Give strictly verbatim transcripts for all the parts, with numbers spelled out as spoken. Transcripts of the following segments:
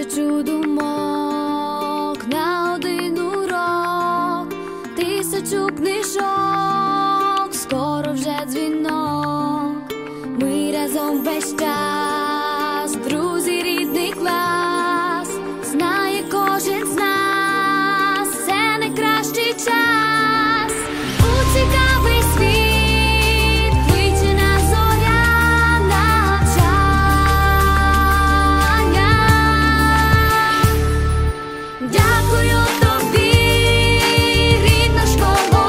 Тисячу думок на один урок, тисячу книжок, скоро вже дзвінок. Ми разом весь час, друзі, рідний клас, знає кожен з нас, це найкращий час. У цікавий світ кличе нас зоря навчання. Дякую тобі, рідна школа,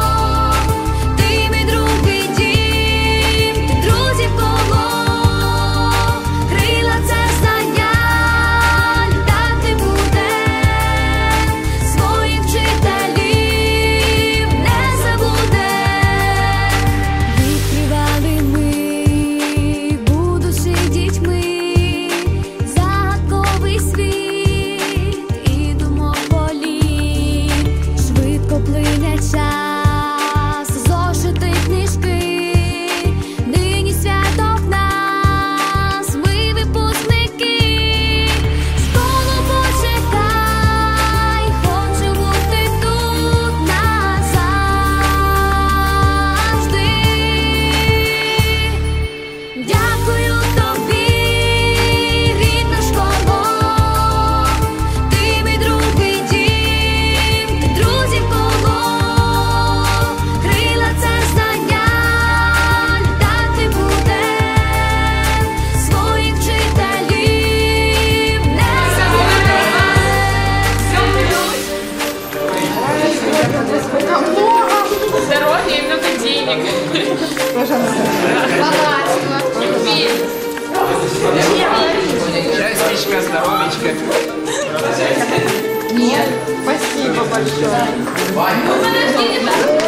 ти мій другий дім, ти друзів коло, крила це знання, літати буде, своїх вчителів не забуде. Відкривали ми, будучи дітьми, загадковий світ і думок політ. Швидко плине час, зошити книжки, нині свято в нас, ми випускники. Школу почекай, хочу бути тут назавжди. Дякую тобі, рідна школа, ти мій другий дім, ти друзів коло, крила це знання, літати буде, своїх вчителів не забуде. Здоровья и много денег. Богатства, любви. Счастьечко, здоровечко. Нет, спасибо большое. Ну, подожди, не так.